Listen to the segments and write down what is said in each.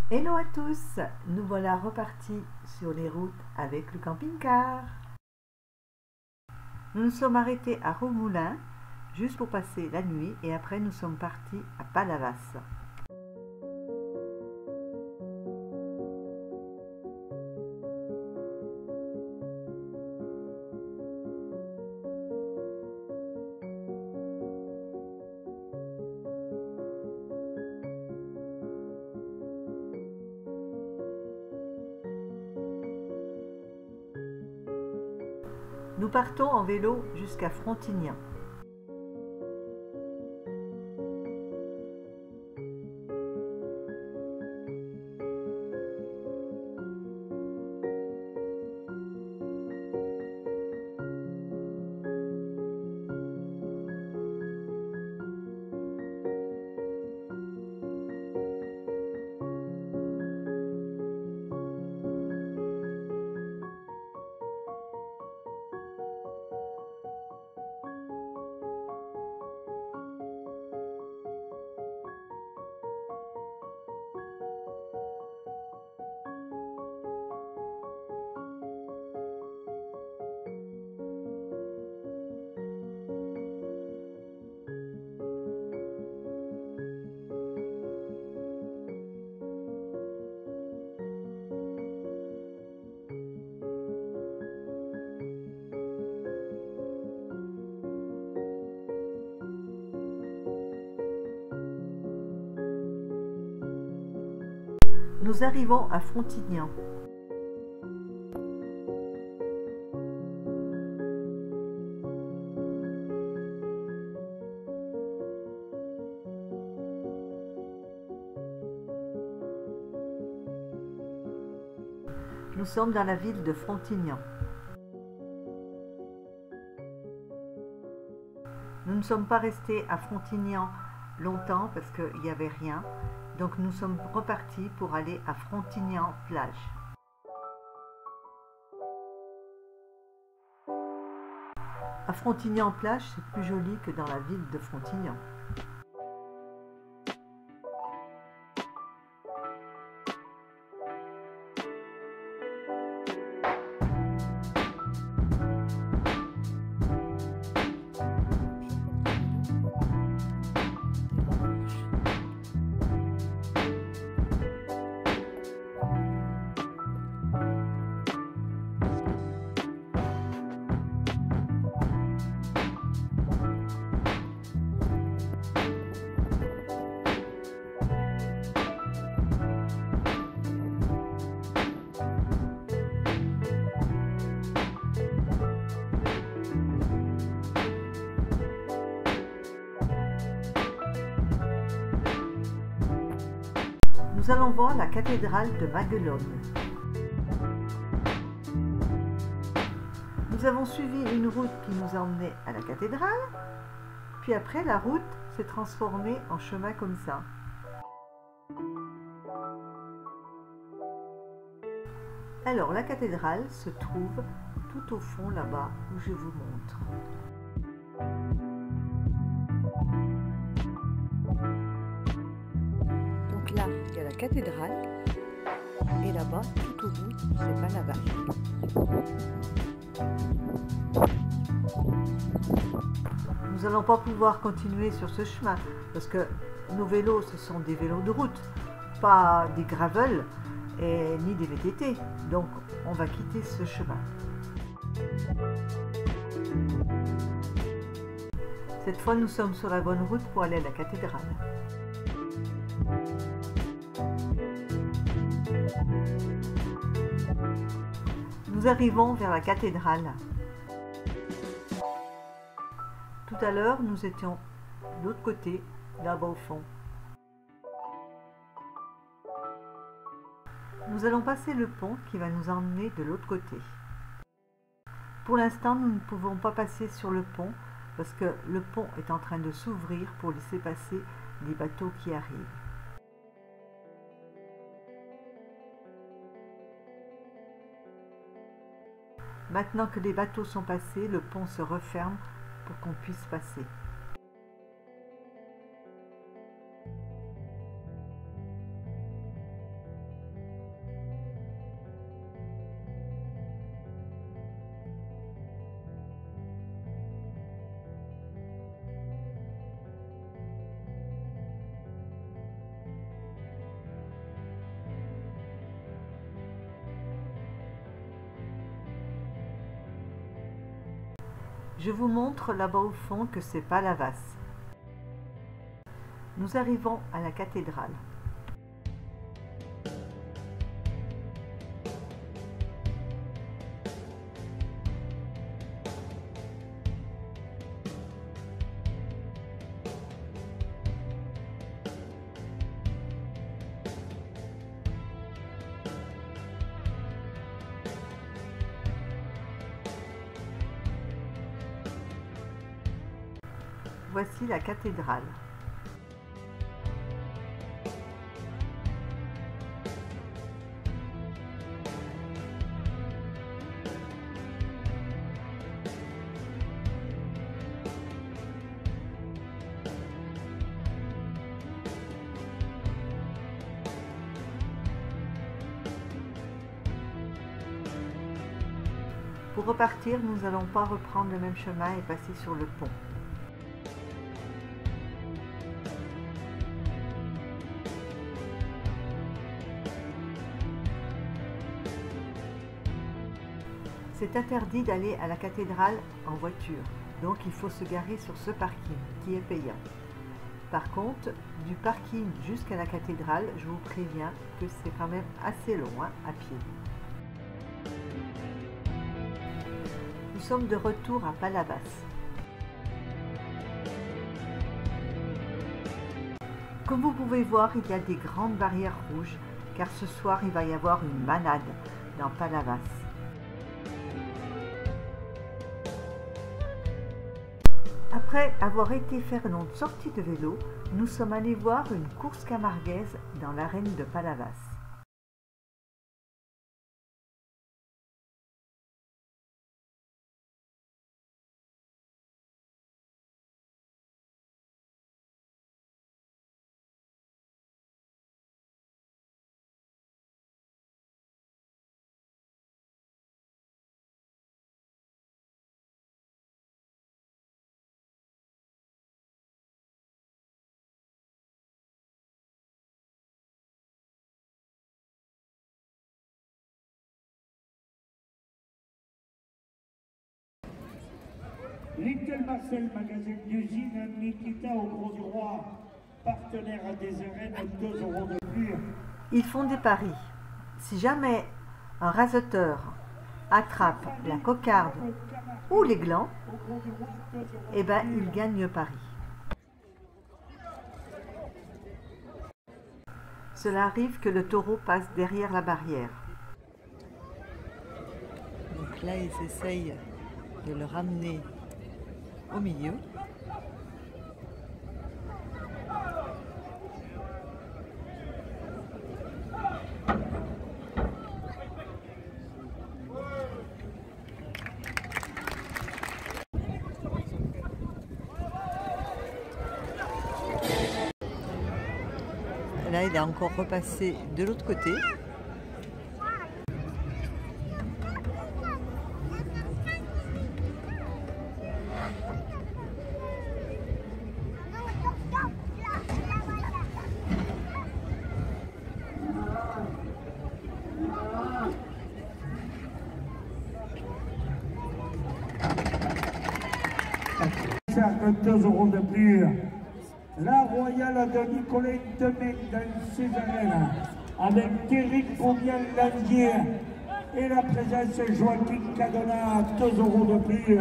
Hello à tous, nous voilà repartis sur les routes avec le camping-car. Nous nous sommes arrêtés à Romoulin juste pour passer la nuit et après nous sommes partis à Palavas. Nous partons en vélo jusqu'à Frontignan. Nous arrivons à Frontignan. Nous sommes dans la ville de Frontignan. Nous ne sommes pas restés à Frontignan longtemps parce qu'il n'y avait rien. Donc nous sommes repartis pour aller à Frontignan-Plage. À Frontignan-Plage, c'est plus joli que dans la ville de Frontignan. Nous allons voir la cathédrale de Maguelone. Nous avons suivi une route qui nous a emmenés à la cathédrale, puis après la route s'est transformée en chemin comme ça. Alors la cathédrale se trouve tout au fond là-bas où je vous montre. Donc là, il y a la cathédrale et là-bas, tout au bout, c'est Palavas. Nous n'allons pas pouvoir continuer sur ce chemin parce que nos vélos, ce sont des vélos de route, pas des gravel et ni des VTT. Donc, on va quitter ce chemin. Cette fois, nous sommes sur la bonne route pour aller à la cathédrale. Nous arrivons vers la cathédrale. Tout à l'heure, nous étions de l'autre côté, là-bas au fond. Nous allons passer le pont qui va nous emmener de l'autre côté. Pour l'instant, nous ne pouvons pas passer sur le pont parce que le pont est en train de s'ouvrir pour laisser passer les bateaux qui arrivent. Maintenant que les bateaux sont passés, le pont se referme pour qu'on puisse passer. Je vous montre là-bas au fond que c'est Palavas. Nous arrivons à la cathédrale. Voici la cathédrale. Pour repartir, nous n'allons pas reprendre le même chemin et passer sur le pont. C'est interdit d'aller à la cathédrale en voiture, donc il faut se garer sur ce parking qui est payant. Par contre, du parking jusqu'à la cathédrale, je vous préviens que c'est quand même assez loin à pied. Nous sommes de retour à Palavas. Comme vous pouvez voir, il y a des grandes barrières rouges, car ce soir il va y avoir une manade dans Palavas. Après avoir été faire notre sortie de vélo, nous sommes allés voir une course camarguaise dans l'arène de Palavas. Little Marcel, magasin d'usine, Nikita au Gros du Roi, partenaire à des arènes, 2 € de plus. Ils font des paris. Si jamais un raseteur attrape la cocarde ou les glands, eh ben, il gagne le pari. Cela arrive que le taureau passe derrière la barrière. Donc là, ils essayent de le ramener au milieu. Là, il a encore repassé de l'autre côté. Cercle 2 € de plus. La Royale de Nicolet Demain dans ses arènes avec Eric Beaubien-Landier et la présence Joaquin Cadona, 2 € de plus.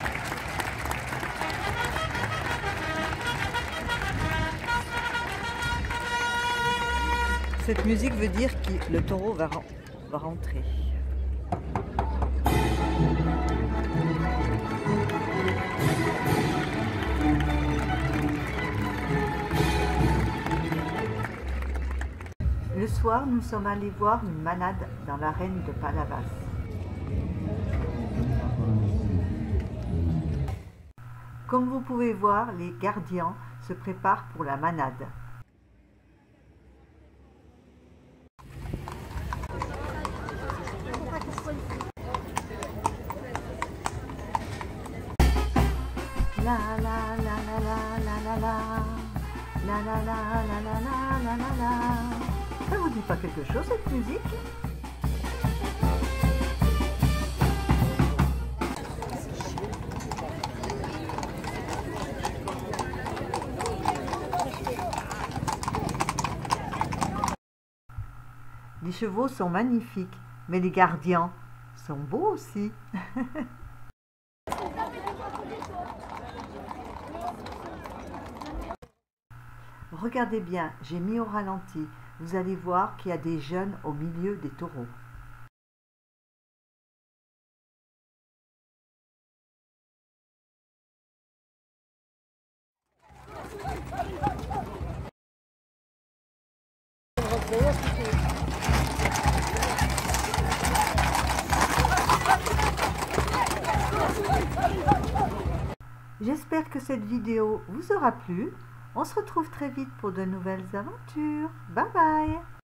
Cette musique veut dire que le taureau va rentrer. Le soir, nous sommes allés voir une manade dans l'arène de Palavas. Comme vous pouvez voir, les gardiens se préparent pour la manade. La la la la la la la la la la la la la la la la. Ça vous dit pas quelque chose cette musique? Les chevaux sont magnifiques, mais les gardiens sont beaux aussi. Regardez bien, j'ai mis au ralenti. Vous allez voir qu'il y a des jeunes au milieu des taureaux. J'espère que cette vidéo vous aura plu. On se retrouve très vite pour de nouvelles aventures. Bye bye!